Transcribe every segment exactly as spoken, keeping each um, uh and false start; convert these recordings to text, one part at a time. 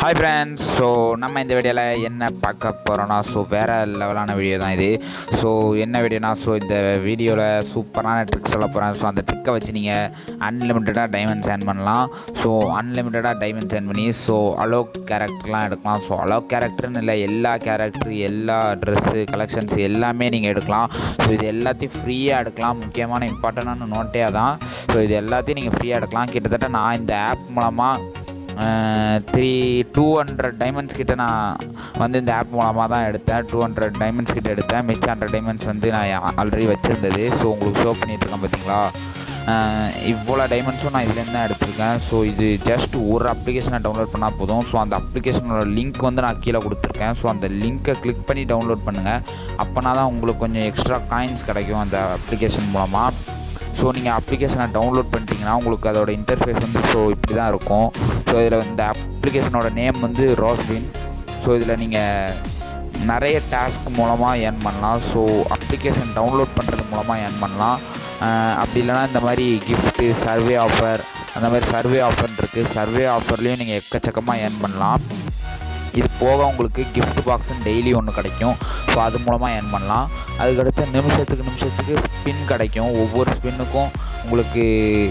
Hi friends, so நம்ம இந்த வீடியோல என்ன பார்க்க போறோம்னா ஸோ வேற லெவலான வீடியோ தான் இது. ஸோ என்ன வீடியோனா ஸோ இந்த வீடியோவில் சூப்பரான ட்ரிக் சொல்ல போகிறேன். ஸோ அந்த ட்ரிக்கை வச்சு நீங்கள் அன்லிமிட்டடாக டைமண்ட்ஸ் ஏர்ன் பண்ணலாம். ஸோ அன்லிமிட்டடாக டைமண்ட்ஸ் ஏர்ன் பண்ணி ஸோ அலோக் கேரக்டர்லாம் எடுக்கலாம். ஸோ அலோக் கேரக்டர்னு இல்லை, எல்லா கேரக்டர், எல்லா ட்ரெஸ்ஸு கலெக்ஷன்ஸ் எல்லாமே நீங்கள் எடுக்கலாம். ஸோ இது எல்லாத்தையும் ஃப்ரீயாக எடுக்கலாம். முக்கியமான இம்பார்ட்டண்டான நோட்டே தான். ஸோ இது எல்லாத்தையும் நீங்கள் ஃப்ரீயாக எடுக்கலாம். கிட்டத்தட்ட நான் இந்த ஆப் மூலமாக த்ரீ டூ ஹண்ட்ரட் டைமண்ட்ஸ் கிட்ட நான் வந்து இந்த ஆப் மூலமாக தான் எடுத்தேன். டூ ஹண்ட்ரட் டைமண்ட்ஸ் கிட்ட எடுத்தேன். மிச்சம் ஹண்ட்ரட் டைமண்ட்ஸ் வந்து நான் ஆல்ரெடி வச்சுருந்தது. ஸோ உங்களுக்கு ஷோ பண்ணிகிட்ருக்கேன் பார்த்தீங்களா, இவ்வளோ டைமண்ட்ஸும் நான் இதுலேருந்து தான் எடுத்திருக்கேன். ஸோ இது ஜஸ்ட் ஒரு அப்ளிகேஷனை டவுன்லோட் பண்ணால் போதும். ஸோ அந்த அப்ளிகேஷனோட லிங்க் வந்து நான் கீழே கொடுத்துருக்கேன். ஸோ அந்த லிங்க்கை கிளிக் பண்ணி டவுன்லோட் பண்ணுங்கள். அப்போனா தான் உங்களுக்கு கொஞ்சம் எக்ஸ்ட்ரா காயின்ஸ் கிடைக்கும் அந்த அப்ளிகேஷன் மூலமாக. ஸோ நீங்கள் அப்ளிகேஷனை டவுன்லோட் பண்ணிட்டீங்கன்னா உங்களுக்கு அதோட இன்டர்ஃபேஸ் வந்து ஸோ இப்படி தான் இருக்கும். ஸோ இதில் இந்த அப்ளிகேஷனோட நேம் வந்து ரோஸ்பின். ஸோ இதில் நீங்கள் நிறைய டாஸ்க் மூலமாக ஏர்ன் பண்ணலாம். ஸோ அப்ளிகேஷன் டவுன்லோட் பண்ணுறது மூலமாக ஏர்ன் பண்ணலாம். அப்படி இல்லைனா இந்த மாதிரி கிஃப்ட்டு, சர்வே ஆஃபர், அந்த மாதிரி சர்வே ஆஃபர் இருக்குது. சர்வே ஆஃபர்லேயும் நீங்கள் எக்கச்சக்கமாக ஏர்ன் பண்ணலாம். இது போக உங்களுக்கு கிஃப்ட் பாக்ஸுன்னு டெய்லி ஒன்று கிடைக்கும். ஸோ அது மூலமாக ஏர்ன் பண்ணலாம். அதுக்கடுத்து நிமிஷத்துக்கு நிமிஷத்துக்கு ஸ்பின் கிடைக்கும். ஒவ்வொரு ஸ்பின்னுக்கும் உங்களுக்கு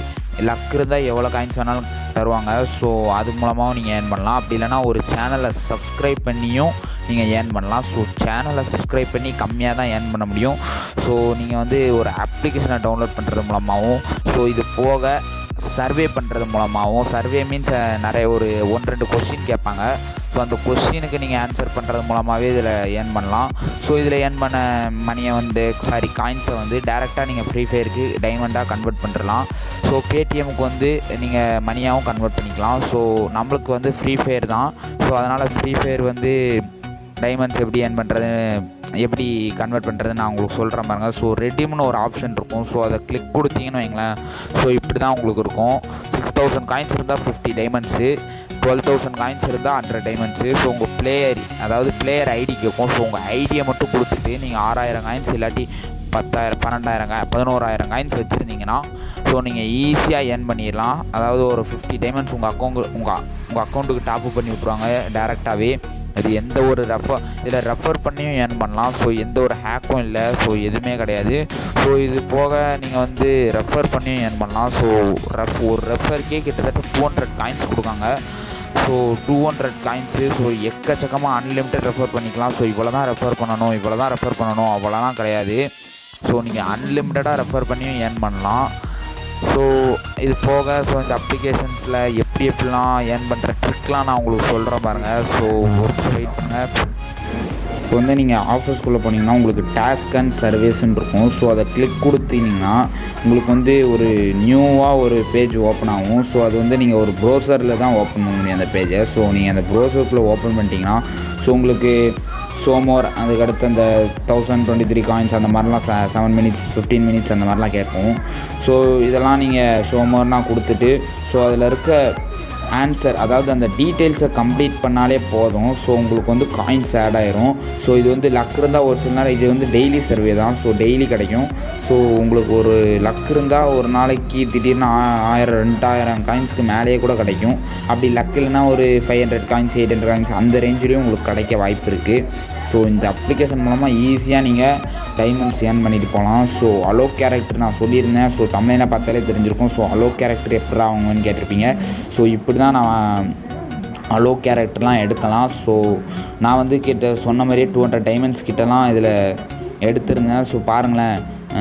லக் இருந்தால் எவ்வளோ காயின்ஸ் வேணாலும் தருவாங்க. ஸோ அது மூலமாகவும் நீங்கள் ஏர்ன் பண்ணலாம். அப்படி இல்லைனா ஒரு சேனலை சப்ஸ்கிரைப் பண்ணியும் நீங்கள் ஏர்ன் பண்ணலாம். ஸோ சேனலை சப்ஸ்கிரைப் பண்ணி கம்மியாக தான் ஏர்ன் பண்ண முடியும். ஸோ நீங்கள் வந்து ஒரு அப்ளிகேஷனை டவுன்லோட் பண்ணுறது மூலமாகவும், ஸோ இது போக சர்வே பண்ணுறது மூலமாகவும், சர்வே மீன்ஸ் நிறைய ஒரு ஒன்று ரெண்டு கொஸ்டின் கேட்பாங்க. ஸோ அந்த கொஸ்டினுக்கு நீங்கள் ஆன்சர் பண்ணுறது மூலமாகவே இதில் ஏர்ன் பண்ணலாம். ஸோ இதில் ஏர்ன் பண்ண மணியை வந்து சாரி காயின்ஸை வந்து டேரெக்டாக நீங்கள் ஃப்ரீ ஃபயருக்கு டைமண்டாக கன்வெர்ட் பண்ணிடலாம். ஸோ பேடிஎம்முக்கு வந்து நீங்கள் மணியாகவும் கன்வெர்ட் பண்ணிக்கலாம். ஸோ நம்மளுக்கு வந்து ஃப்ரீ ஃபயர் தான். ஸோ அதனால் ஃப்ரீ ஃபயர் வந்து டைமண்ட்ஸ் எப்படி ஏர்ன் பண்ணுறது, எப்படி கன்வெர்ட் பண்ணுறது நான் உங்களுக்கு சொல்கிறேன் பாருங்கள். ஸோ ரெடீம்னு ஒரு ஆப்ஷன் இருக்கும். ஸோ அதை கிளிக் கொடுத்தீங்கன்னு வைங்களேன், ஸோ இப்படி தான் உங்களுக்கு இருக்கும். சிக்ஸ் தௌசண்ட் காயின்ஸ் இருந்தால் fifty diamonds, twelve thousand coins இருந்தால் ஹண்ட்ரட் டைமண்ட்ஸு. ஸோ உங்கள் பிளேயர், அதாவது பிளேயர் ஐடி கேட்கும். ஸோ உங்கள் ஐடியை மட்டும் கொடுத்துட்டு நீங்கள் ஆறாயிரம் காயின்ஸ் இல்லாட்டி பத்தாயிரம் பன்னெண்டாயிரம் காய் பதினோராயிரம் காயின்ஸ் வச்சுருந்தீங்கன்னா ஸோ நீங்கள் ஈஸியாக ஏர்ன் பண்ணிடலாம். அதாவது ஒரு ஃபிஃப்டி டைமண்ட்ஸ் உங்கள் அக்கௌண்ட் உங்கள் உங்கள் அக்கௌண்ட்டுக்கு டாப்அப் பண்ணி விட்ருவாங்க டேரெக்டாகவே. அது எந்த ஒரு ரெஃபர் இதில் ரெஃபர் பண்ணியும் ஏர்ன் பண்ணலாம். ஸோ எந்த ஒரு ஹேக்கும் இல்லை. ஸோ எதுவுமே கிடையாது. ஸோ இது போக நீங்கள் வந்து ரெஃபர் பண்ணியும் ஏர்ன் பண்ணலாம். ஸோ ரெஃப் ஒரு ரெஃபருக்கே கிட்டத்தட்ட டூ ஹண்ட்ரட் காயின்ஸ் கொடுக்காங்க. So two hundred coins. So எக்கச்சக்கமாக அன்லிமிட்டட் ரெஃபர் பண்ணிக்கலாம். ஸோ இவ்வளோ தான் ரெஃபர் பண்ணணும், இவ்வளோ தான் ரெஃபர் பண்ணணும் அவ்வளோதான் கிடையாது. ஸோ நீங்கள் அன்லிமிட்டடாக ரெஃபர் பண்ணியும் ஏர்ன் பண்ணலாம். ஸோ இது போக ஸோ இந்த அப்ளிகேஷன்ஸில் எப்படி எப்படிலாம் ஏர்ன் பண்ணுற ட்ரிக்லாம் நான் உங்களுக்கு சொல்கிறேன் பாருங்கள். ஸோ ஒரு வெயிட் பண்ணுங்கள். இப்போ வந்து நீங்கள் ஆஃபீஸ்க்குள்ளே போனீங்கன்னா உங்களுக்கு டாஸ்க் அண்ட் சர்வீஸ்ன்னு இருக்கும். ஸோ அதை கிளிக் கொடுத்தீங்கன்னா உங்களுக்கு வந்து ஒரு நியூவாக ஒரு பேஜ் ஓப்பன் ஆகும். ஸோ அது வந்து நீங்கள் ஒரு ப்ரௌசரில் தான் ஓப்பன் பண்ண முடியும் அந்த பேஜை. ஸோ நீங்கள் அந்த ப்ரௌசருக்குள்ளே ஓப்பன் பண்ணிட்டீங்கன்னா ஸோ உங்களுக்கு ஷோமோர், அதுக்கடுத்து அந்த தௌசண்ட் டுவெண்ட்டி த்ரீ காயின்ஸ் அந்த மாதிரிலாம் ச செவன் மினிட்ஸ் ஃபிஃப்டீன் மினிட்ஸ் அந்த மாதிரிலாம் கேட்கும். ஸோ இதெல்லாம் நீங்கள் ஷோமோர்னால் கொடுத்துட்டு ஸோ அதில் இருக்க ஆன்சர், அதாவது அந்த டீட்டெயில்ஸை கம்ப்ளீட் பண்ணாலே போதும். ஸோ உங்களுக்கு வந்து காயின்ஸ் ஆட் ஆயிரும். ஸோ இது வந்து லக் இருந்தால் ஒரு சில நேரம் இது வந்து டெய்லி சர்வே தான். ஸோ டெய்லி கிடைக்கும். ஸோ உங்களுக்கு ஒரு லக் இருந்தால் ஒரு நாளைக்கு திடீர்னு ஆயிரம் ரெண்டாயிரம் காயின்ஸ்க்கு மேலேயே கூட கிடைக்கும். அப்படி லக் இல்லைனா ஒரு five hundred coins eight hundred coins அந்த ரேஞ்சிலையும் உங்களுக்கு கிடைக்க வாய்ப்பு இருக்குது. ஸோ இந்த அப்ளிகேஷன் மூலமாக ஈஸியாக நீங்கள் டைமண்ட்ஸ் ஏர்ன் பண்ணிட்டு போகலாம். ஸோ அலோக் கேரக்டர் நான் சொல்லியிருந்தேன். ஸோ தமிழில் பார்த்தாலே தெரிஞ்சிருக்கும். ஸோ அலோக் கேரக்டர் எப்படி ஆகுங்கன்னு கேட்டிருப்பீங்க. ஸோ இப்படி தான் நான் அலோக் கேரக்டர்லாம் எடுக்கலாம். ஸோ நான் வந்து கிட்ட சொன்ன மாதிரியே டூ ஹண்ட்ரட் டைமண்ட்ஸ் கிட்டலாம் இதில் எடுத்திருந்தேன். ஸோ பாருங்களேன்,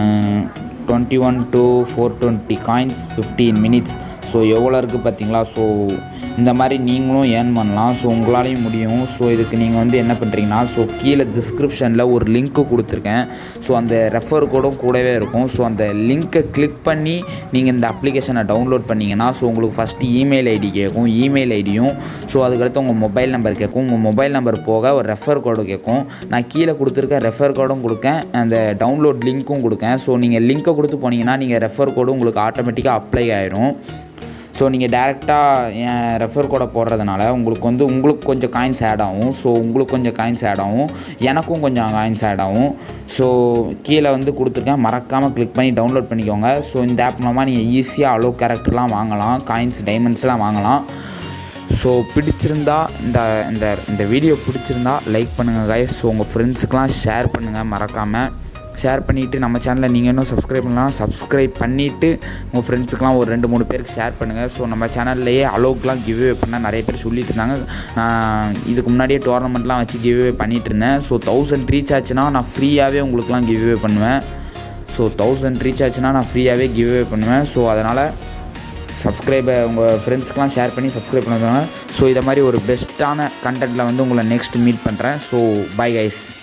twenty one to four twenty coins fifteen minutes. So எவ்வளோ இருக்குது பார்த்தீங்களா. ஸோ இந்த மாதிரி நீங்களும் ஏர்ன் பண்ணலாம். ஸோ உங்களாலையும் முடியும். ஸோ இதுக்கு நீங்கள் வந்து என்ன பண்ணுறீங்கன்னா, ஸோ கீழே டிஸ்கிரிப்ஷனில் ஒரு லிங்க்கு கொடுத்துருக்கேன். ஸோ அந்த ரெஃபர் கோடும் கூடவே இருக்கும். ஸோ அந்த லிங்க்கை கிளிக் பண்ணி நீங்கள் இந்த அப்ளிகேஷனை டவுன்லோட் பண்ணிங்கன்னா ஸோ உங்களுக்கு ஃபஸ்ட்டு இமெயில் ஐடி கேட்கும். இமெயில் ஐடியும் ஸோ அதுக்கடுத்து உங்கள் மொபைல் நம்பர் கேட்கும். உங்கள் மொபைல் நம்பர் போக ஒரு ரெஃபர் கோடு கேட்கும். நான் கீழே கொடுத்துருக்க ரெஃபர் கோடும் கொடுக்கேன், அந்த டவுன்லோட் லிங்க்கும் கொடுக்கேன். ஸோ நீங்கள் லிங்க்கை கொடுத்து போனீங்கன்னா நீங்கள் ரெஃபர் கோடு உங்களுக்கு ஆட்டோமேட்டிக்காக அப்ளை ஆயிரும். ஸோ நீங்கள் டேரெக்டாக என் ரெஃபர் கோடை போடுறதுனால உங்களுக்கு வந்து உங்களுக்கு கொஞ்சம் காயின்ஸ் ஆட் ஆகும். ஸோ உங்களுக்கு கொஞ்சம் காயின்ஸ் ஆட் ஆகும், எனக்கும் கொஞ்சம் காயின்ஸ் ஆட் ஆகும். ஸோ கீழே வந்து கொடுத்துருக்கேன், மறக்காமல் கிளிக் பண்ணி டவுன்லோட் பண்ணிக்கோங்க. ஸோ இந்த ஆப் மூலமாக நீங்கள் ஈஸியாக அலோக் கேரக்டர்லாம் வாங்கலாம், காயின்ஸ் டைமண்ட்ஸ்லாம் வாங்கலாம். ஸோ பிடிச்சிருந்தா இந்த இந்த இந்த வீடியோ பிடிச்சிருந்தா லைக் பண்ணுங்கள் கைஸ். ஸோ உங்கள் ஃப்ரெண்ட்ஸுக்கெலாம் ஷேர் பண்ணுங்கள் மறக்காமல். ஷேர் பண்ணிவிட்டு நம்ம சேனலை நீங்கள் இன்னும் சப்ஸ்கிரைப் பண்ணலாம், சப்ஸ்கிரைப் பண்ணிவிட்டு உங்கள் ஃப்ரெண்ட்ஸுக்கெலாம் ஒரு ரெண்டு மூணு பேருக்கு ஷேர் பண்ணுங்கள். ஸோ நம்ம சேனல்லையே அலோக்லாம் கிவ்வே பண்ண நிறைய பேர் சொல்லிட்டு இருந்தாங்க. நான் இதுக்கு முன்னாடியே டோர்னமெண்ட்லாம் வச்சு கிவ்வே பண்ணிகிட்டு இருந்தேன். ஸோ தௌசண்ட் ரீச் ஆச்சுன்னா நான் ஃப்ரீயாகவே உங்களுக்குலாம் கிவ்வே பண்ணுவேன். ஸோ தௌசண்ட் ரீச் ஆச்சுன்னா நான் ஃப்ரீயாகவே கிவ்வே பண்ணுவேன். ஸோ அதனால் சப்ஸ்கிரைபை உங்கள் ஃப்ரெண்ட்ஸ்க்கெலாம் ஷேர் பண்ணி சப்ஸ்கிரைப் பண்ணுறாங்க. ஸோ இதை மாதிரி ஒரு பெஸ்ட்டான கண்டென்ட்டில் வந்து உங்களை நெக்ஸ்ட் மீட் பண்ணுறேன். So bye guys.